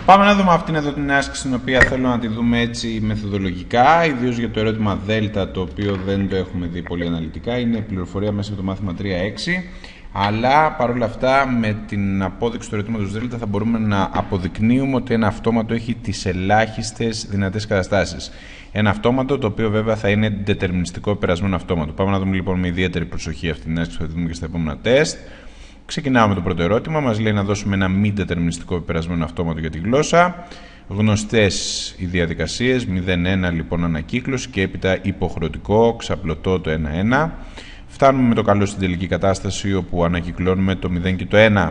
Πάμε να δούμε αυτήν εδώ την άσκηση, την οποία θέλω να τη δούμε έτσι μεθοδολογικά, ιδίως για το ερώτημα Δέλτα, το οποίο δεν το έχουμε δει πολύ αναλυτικά. Είναι πληροφορία μέσα από το μάθημα 3-6, αλλά παρόλα αυτά με την απόδειξη του ερωτήματος Δέλτα θα μπορούμε να αποδεικνύουμε ότι ένα αυτόματο έχει τις ελάχιστες δυνατές καταστάσεις. Ένα αυτόματο το οποίο βέβαια θα είναι δετερμινιστικό περασμένο αυτόματο. Πάμε να δούμε λοιπόν με ιδιαίτερη προσοχή αυτή την άσκηση που θα δούμε και στα επόμενα τεστ. Ξεκινάμε με το πρώτο ερώτημα. Μας λέει να δώσουμε ένα μη δετερμινιστικό περασμένο αυτόματο για τη γλώσσα. Γνωστές οι διαδικασίες. 0-1 λοιπόν ανακύκλωση και έπειτα υποχρεωτικό, ξαπλωτό το 1-1. Φτάνουμε με το καλό στην τελική κατάσταση όπου ανακυκλώνουμε το 0 και το 1.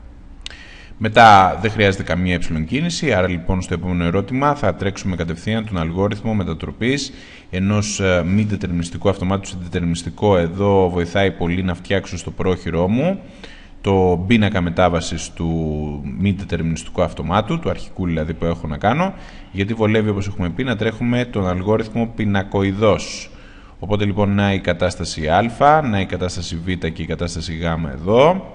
Μετά δεν χρειάζεται καμία κίνηση, άρα λοιπόν στο επόμενο ερώτημα θα τρέξουμε κατευθείαν τον αλγόριθμο μετατροπής ενός μη δετερμινιστικού αυτομάτου σε δετερμινιστικό. Εδώ βοηθάει πολύ να φτιάξω στο πρόχειρό μου το πίνακα μετάβασης του μη δετερμινιστικού αυτομάτου, του αρχικού δηλαδή που έχω να κάνω, γιατί βολεύει, όπως έχουμε πει, να τρέχουμε τον αλγόριθμο πινακοειδώς. Οπότε λοιπόν να η κατάσταση α, να η κατάσταση β και η κατάσταση γ εδώ.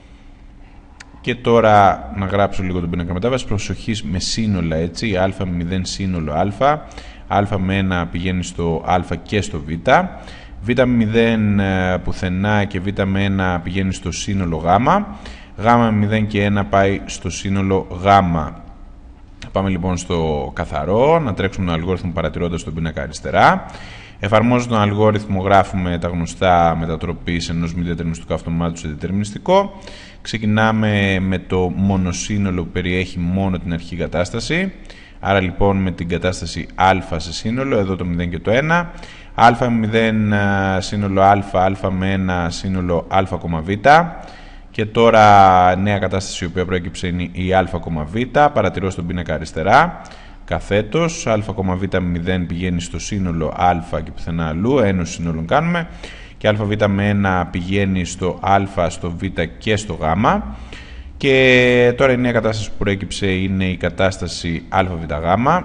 Και τώρα να γράψω λίγο τον πίνακα μετάβαση. Προσοχή με σύνολα, έτσι. Α με 0 σύνολο α. Α με 1 πηγαίνει στο α και στο β. Β με 0 πουθενά και β με 1 πηγαίνει στο σύνολο γ. Γ με 0 και 1 πάει στο σύνολο γ. Πάμε λοιπόν στο καθαρό, να τρέξουμε τον αλγόριθμο παρατηρώντας τον πίνακα αριστερά. Εφαρμόζοντας τον αλγόριθμο γράφουμε τα γνωστά μετατροπής ενός μη δετερμινιστικού αυτομάτου σε δετερμινιστικό. Ξεκινάμε με το μονοσύνολο που περιέχει μόνο την αρχική κατάσταση. Άρα λοιπόν με την κατάσταση α σε σύνολο, εδώ το 0 και το 1. Α με 0 σύνολο α, α με 1 σύνολο α, β. Και τώρα νέα κατάσταση η οποία προέκυψε είναι η α, β. Παρατηρώ στον πίνακα αριστερά. Καθέτος, α, β με 0 πηγαίνει στο σύνολο α και πουθενά αλλού, ένωση σύνολων κάνουμε. Και α, β με 1 πηγαίνει στο α, στο β και στο γ. Και τώρα η νέα κατάσταση που προέκυψε είναι η κατάσταση α, β, γ.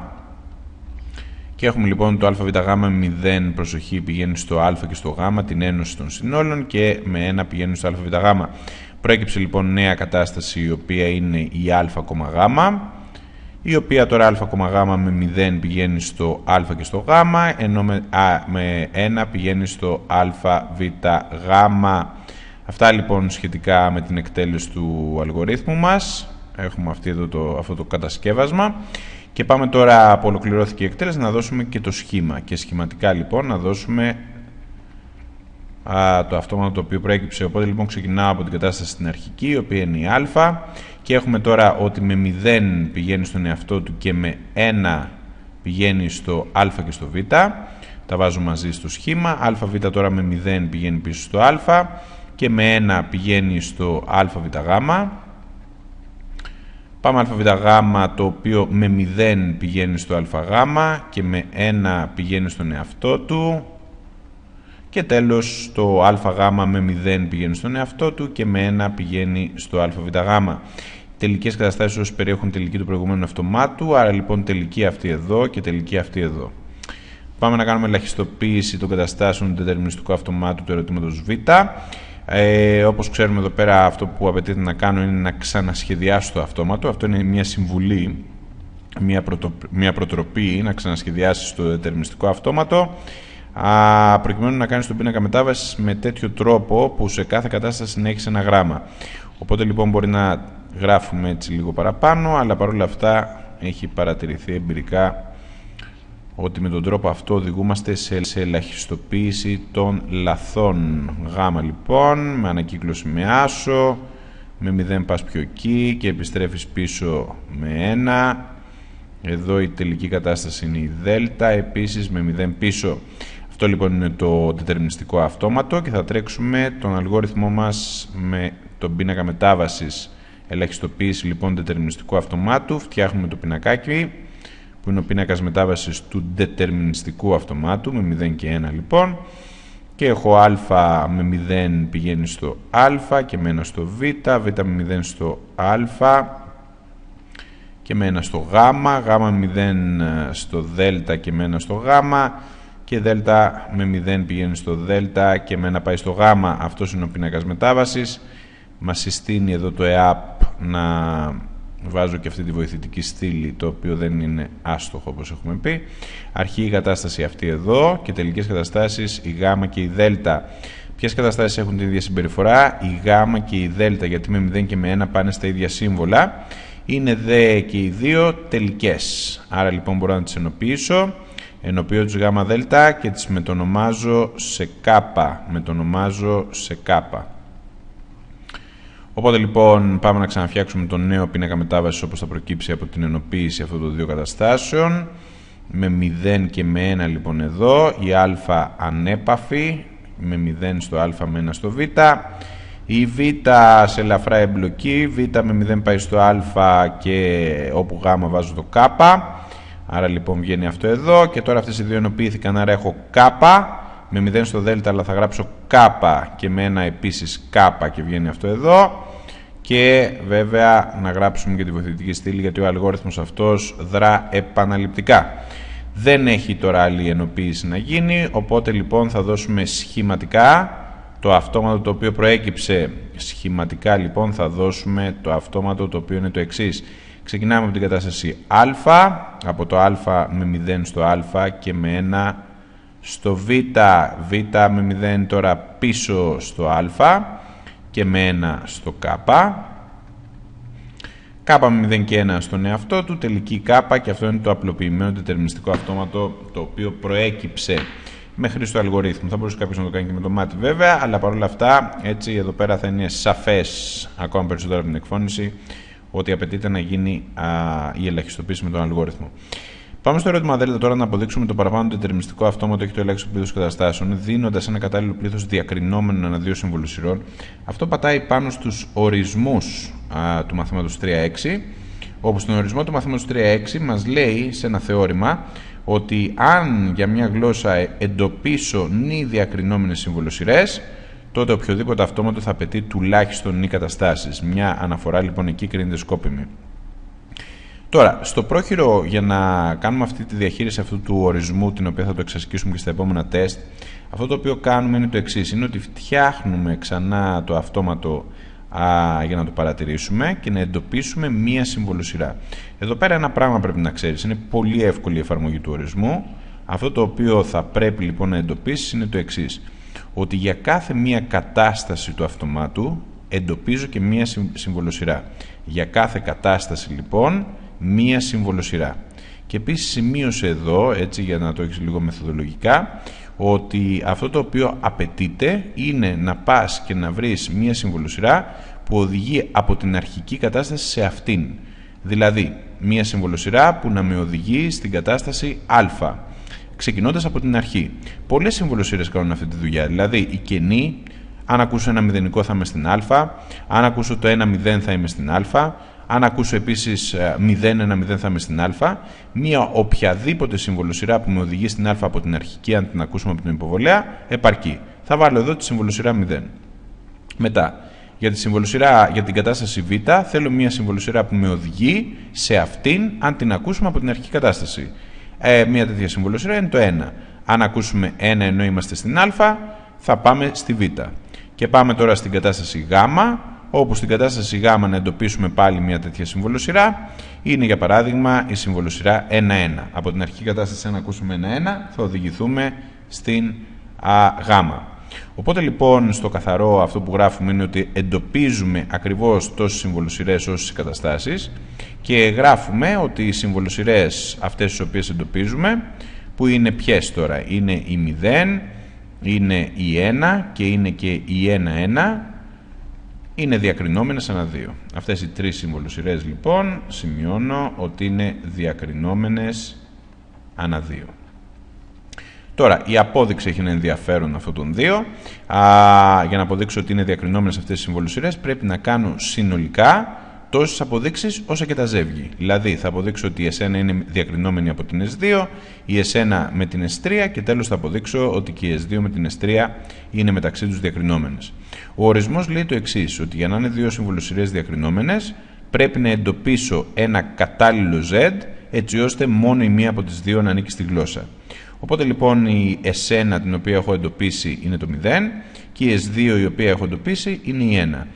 Και έχουμε λοιπόν το α, β, γ με 0, προσοχή, πηγαίνει στο α και στο γ, την ένωση των συνόλων, και με 1 πηγαίνει στο α, β, γ. Προέκυψε λοιπόν νέα κατάσταση η οποία είναι η α, γ, η οποία τώρα α, γ με 0 πηγαίνει στο α και στο γ, ενώ με 1 πηγαίνει στο α, β, γ. Αυτά λοιπόν σχετικά με την εκτέλεση του αλγορίθμου μας. Έχουμε αυτό το κατασκεύασμα. Και πάμε τώρα που ολοκληρώθηκε η εκτέλεση να δώσουμε και το σχήμα. Και σχηματικά λοιπόν να δώσουμε το αυτόματο το οποίο προέκυψε. Οπότε λοιπόν ξεκινάω από την κατάσταση στην αρχική, η οποία είναι η α. Και έχουμε τώρα ότι με 0 πηγαίνει στον εαυτό του και με 1 πηγαίνει στο α και στο β. Τα βάζω μαζί στο σχήμα. Α, β τώρα με 0 πηγαίνει πίσω στο α και με 1 πηγαίνει στο α, β, γ. Πάμε α, β, γ, το οποίο με 0 πηγαίνει στο α, γ και με 1 πηγαίνει στον εαυτό του. Και τέλος το α, γ με 0 πηγαίνει στον εαυτό του και με 1 πηγαίνει στο α, β, γ. Τελικές καταστάσεις όσες περιέχουν τελική του προηγούμενου αυτομάτου, άρα λοιπόν τελική αυτή εδώ και τελική αυτή εδώ. Πάμε να κάνουμε ελαχιστοποίηση των καταστάσεων του δετερμινιστικού αυτομάτου του ερωτήματος Β. Όπως ξέρουμε εδώ πέρα, αυτό που απαιτείται να κάνω είναι να ξανασχεδιάσω το αυτόματο. Αυτό είναι μια συμβουλή, μια προτροπή να ξανασχεδιάσεις το δετερμινιστικό αυτόματο, προκειμένου να κάνεις τον πίνακα μετάβασης με τέτοιο τρόπο που σε κάθε κατάσταση να έχεις ένα γράμμα. Οπότε λοιπόν μπορεί να γράφουμε έτσι λίγο παραπάνω, αλλά παρόλα αυτά έχει παρατηρηθεί εμπειρικά ότι με τον τρόπο αυτό οδηγούμαστε σε ελαχιστοποίηση των λαθών. Γ λοιπόν, με ανακύκλωση με άσο, με 0 πας πιο εκεί και επιστρέφεις πίσω με 1. Εδώ η τελική κατάσταση είναι η δ, επίσης με 0 πίσω. Αυτό λοιπόν είναι το δετερμινιστικό αυτόματο και θα τρέξουμε τον αλγόριθμό μας με τον πίνακα μετάβασης. Ελαχιστοποίηση λοιπόν δετερμινιστικού αυτομάτου. Φτιάχνουμε το πινακάκι που είναι ο πίνακας μετάβασης του δετερμινιστικού αυτομάτου με 0 και 1 λοιπόν. Και έχω α με 0 πηγαίνει στο α και με 1 στο β, β με 0 στο α και με 1 στο γ, γ με 0 στο δ και με 1 στο γ και δ με 0 πηγαίνει στο δ και με 1 πάει στο γ. Αυτός είναι ο πίνακας μετάβασης. Μας συστήνει εδώ το ΕΑΠ να βάζω και αυτή τη βοηθητική στήλη, το οποίο δεν είναι άστοχο όπως έχουμε πει. Αρχική κατάσταση αυτή εδώ και τελικές καταστάσεις η γ και η δ. Ποιες καταστάσεις έχουν την ίδια συμπεριφορά? Η γ και η δ, γιατί με 0 και με 1 πάνε στα ίδια σύμβολα. Είναι δε και οι δύο τελικές. Άρα λοιπόν μπορώ να τις ενοποιήσω. Ενοποιώ τις γ δ και τις μετονομάζω σε κ. Οπότε λοιπόν πάμε να ξαναφτιάξουμε τον νέο πίνακα μετάβασης όπως θα προκύψει από την ενοποίηση αυτών των δύο καταστάσεων. Με 0 και με 1 λοιπόν εδώ, η α ανέπαφη, με 0 στο α με 1 στο β. Η β σε ελαφρά εμπλοκή, β με 0 πάει στο α και όπου γ βάζω το κ. Άρα λοιπόν βγαίνει αυτό εδώ και τώρα αυτές οι δύο ενοποιήθηκαν, άρα έχω κ με 0 στο δ, αλλά θα γράψω κ και με 1 επίσης κ και βγαίνει αυτό εδώ. Και βέβαια να γράψουμε και τη βοηθητική στήλη, γιατί ο αλγόριθμος αυτός δρά επαναληπτικά. Δεν έχει τώρα άλλη ενοποίηση να γίνει, οπότε λοιπόν θα δώσουμε σχηματικά το αυτόματο το οποίο προέκυψε. Σχηματικά λοιπόν θα δώσουμε το αυτόματο το οποίο είναι το εξής. Ξεκινάμε από την κατάσταση α, από το α με 0 στο α και με 1 στο β, β με 0 τώρα πίσω στο α και με 1 στο κ, κ με 0 και 1 στον εαυτό του, τελική κ, και αυτό είναι το απλοποιημένο δετερμινιστικό αυτόματο το οποίο προέκυψε με χρήση του αλγορίθμου. Θα μπορούσε κάποιος να το κάνει και με το μάτι βέβαια, αλλά παρόλα αυτά έτσι εδώ πέρα θα είναι σαφές ακόμα περισσότερο από την εκφώνηση ότι απαιτείται να γίνει η ελαχιστοποίηση με τον αλγόριθμο. Πάμε στο ερώτημα Δ τώρα να αποδείξουμε το παραπάνω δετερμινιστικό αυτόματο έχει το ελάχιστο πλήθος καταστάσεων, δίνοντας ένα κατάλληλο πλήθος διακρινόμενων ανά δύο συμβολοσυρών. Αυτό πατάει πάνω στους ορισμούς του μαθήματος 3.6, όπου στον ορισμό του μαθήματος 3.6 μας λέει σε ένα θεώρημα ότι αν για μια γλώσσα εντοπίσω νη διακρινόμενες συμβολοσυρές, τότε οποιοδήποτε αυτόματο θα απαιτεί τουλάχιστον νη καταστάσεις. Μια αναφορά λοιπόν εκεί κρίνεται σκόπιμη. Τώρα, στο πρόχειρο για να κάνουμε αυτή τη διαχείριση αυτού του ορισμού, την οποία θα το εξασκήσουμε και στα επόμενα τεστ, αυτό το οποίο κάνουμε είναι το εξής, είναι ότι φτιάχνουμε ξανά το αυτόματο για να το παρατηρήσουμε και να εντοπίσουμε μία συμβολοσυρά. Εδώ πέρα ένα πράγμα πρέπει να ξέρεις, είναι πολύ εύκολη η εφαρμογή του ορισμού. Αυτό το οποίο θα πρέπει λοιπόν να εντοπίσεις είναι το εξής, ότι για κάθε μία κατάσταση του αυτομάτου εντοπίζω και μία συμβολοσυρά. Για κάθε κατάσταση λοιπόν μία συμβολοσυρά. Και επίσης σημείωσε εδώ, έτσι για να το έχεις λίγο μεθοδολογικά, ότι αυτό το οποίο απαιτείται είναι να πας και να βρεις μία συμβολοσυρά που οδηγεί από την αρχική κατάσταση σε αυτήν. Δηλαδή, μία συμβολοσυρά που να με οδηγεί στην κατάσταση α, ξεκινώντας από την αρχή. Πολλές συμβολοσυρές κάνουν αυτή τη δουλειά. Δηλαδή, η κενή, αν ακούσω ένα μηδενικό θα είμαι στην α, αν ακούσω το 1-0 θα είμαι στην α, αν ακούσω επίσης 0-1-0 θα είμαι στην α. Μία οποιαδήποτε συμβολοσυρά που με οδηγεί στην α από την αρχική, αν την ακούσουμε από την υποβολέα, επαρκεί. Θα βάλω εδώ τη συμβολοσυρά 0. Μετά, για τη συμβολοσυρά, για την κατάσταση β, θέλω μία συμβολοσυρά που με οδηγεί σε αυτήν, αν την ακούσουμε από την αρχική κατάσταση. Μία τέτοια συμβολοσυρά είναι το 1. Αν ακούσουμε 1 ενώ είμαστε στην α, θα πάμε στη β. Και πάμε τώρα στην κατάσταση γ, όπου στην κατάσταση γ να εντοπίσουμε πάλι μια τέτοια συμβολοσυρά. Είναι για παράδειγμα η συμβολοσυρά 1-1. Από την αρχική κατάσταση, αν ακούσουμε 1-1, θα οδηγηθούμε στην γ. Οπότε λοιπόν στο καθαρό αυτό που γράφουμε είναι ότι εντοπίζουμε ακριβώς τόσες συμβολοσυρές όσες καταστάσεις και γράφουμε ότι οι συμβολοσυρές αυτές τις οποίες εντοπίζουμε, που είναι ποιες τώρα, είναι η 0, είναι η 1 και είναι και η 1-1, είναι διακρινόμενες ανά 2. Αυτές οι τρεις συμβολοσυρές λοιπόν σημειώνω ότι είναι διακρινόμενες ανά 2. Τώρα, η απόδειξη έχει ένα ενδιαφέρον αυτών των δύο. Για να αποδείξω ότι είναι διακρινόμενες αυτές οι συμβολοσυρές, πρέπει να κάνω συνολικά τόσες αποδείξεις όσα και τα ζεύγη. Δηλαδή, θα αποδείξω ότι η S1 είναι διακρινόμενη από την S2, η S1 με την S3 και τέλος θα αποδείξω ότι και η S2 με την S3 είναι μεταξύ τους διακρινόμενες. Ο ορισμός λέει το εξής, ότι για να είναι δύο συμβολοσυρές διακρινόμενες, πρέπει να εντοπίσω ένα κατάλληλο Z, έτσι ώστε μόνο η μία από τις δύο να ανήκει στη γλώσσα. Οπότε λοιπόν η S1 την οποία έχω εντοπίσει είναι το 0 και η S2 η οποία έχω εντοπίσει είναι η 1.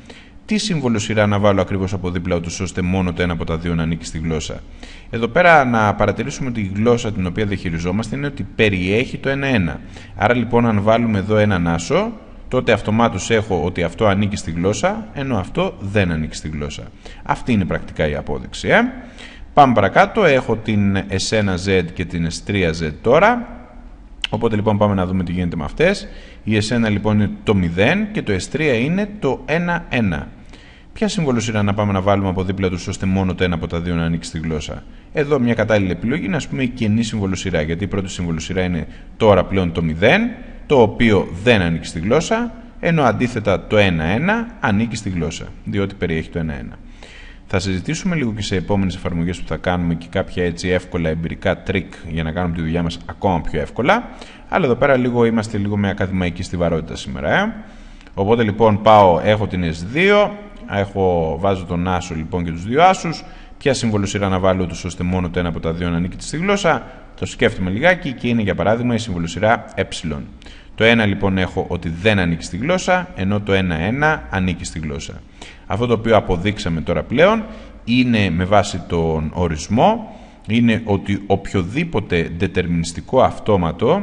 τι σύμβολο σειρά να βάλω ακριβώς από δίπλα, ούτως ώστε μόνο το ένα από τα δύο να ανήκει στη γλώσσα. Εδώ πέρα να παρατηρήσουμε ότι η γλώσσα την οποία διαχειριζόμαστε είναι ότι περιέχει το 1-1. Άρα λοιπόν αν βάλουμε εδώ έναν άσο, τότε αυτομάτως έχω ότι αυτό ανήκει στη γλώσσα, ενώ αυτό δεν ανήκει στη γλώσσα. Αυτή είναι πρακτικά η απόδειξη. Πάμε παρακάτω, έχω την S1Z και την S3Z τώρα. Οπότε λοιπόν πάμε να δούμε τι γίνεται με αυτές. Η S1 λοιπόν είναι το 0 και το S3 είναι το 1-1. Ποια σύμβολο σειρά να πάμε να βάλουμε από δίπλα τους ώστε μόνο το ένα από τα δύο να ανήκει στη γλώσσα. Εδώ μια κατάλληλη επιλογή είναι, ας πούμε, η κενή σύμβολο σειρά, γιατί η πρώτη σύμβολο σειρά είναι τώρα πλέον το 0, το οποίο δεν ανήκει στη γλώσσα, ενώ αντίθετα το 1-1 ανήκει στη γλώσσα, διότι περιέχει το 1-1. Θα συζητήσουμε λίγο και σε επόμενες εφαρμογές που θα κάνουμε και κάποια έτσι εύκολα εμπειρικά τρίκ για να κάνουμε τη δουλειά μας ακόμα πιο εύκολα. Αλλά εδώ πέρα είμαστε λίγο με ακαδημαϊκή στιβαρότητα σήμερα. Οπότε λοιπόν έχω την S2, βάζω τον άσο λοιπόν και τους δύο άσους. Ποια σύμβολο σειρά να βάλω τους ώστε μόνο το ένα από τα δύο να ανήκει στη γλώσσα. Το σκέφτομαι λιγάκι και είναι για παράδειγμα η σύμβολο σειρά ε. Το 1 λοιπόν έχω ότι δεν ανήκει στη γλώσσα, ενώ το 1-1 ανήκει στη γλώσσα. Αυτό το οποίο αποδείξαμε τώρα πλέον είναι με βάση τον ορισμό, είναι ότι οποιοδήποτε δετερμινιστικό αυτόματο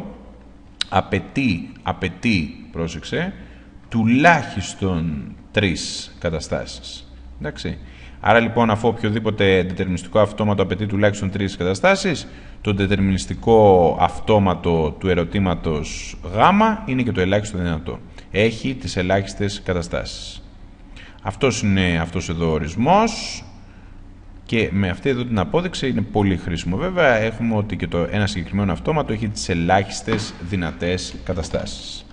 απαιτεί, πρόσεξε, τουλάχιστον 3 καταστάσεις. Εντάξει. Άρα λοιπόν, αφού οποιοδήποτε δετερμινιστικό αυτόματο απαιτεί τουλάχιστον 3 καταστάσεις, το δετερμινιστικό αυτόματο του ερωτήματος Γ είναι και το ελάχιστο δυνατό. Έχει τις ελάχιστες καταστάσεις. Αυτός είναι αυτός εδώ ο ορισμός και με αυτή εδώ την απόδειξη είναι πολύ χρήσιμο. Βέβαια έχουμε ότι και ένα συγκεκριμένο αυτόματο έχει τις ελάχιστες δυνατές καταστάσεις.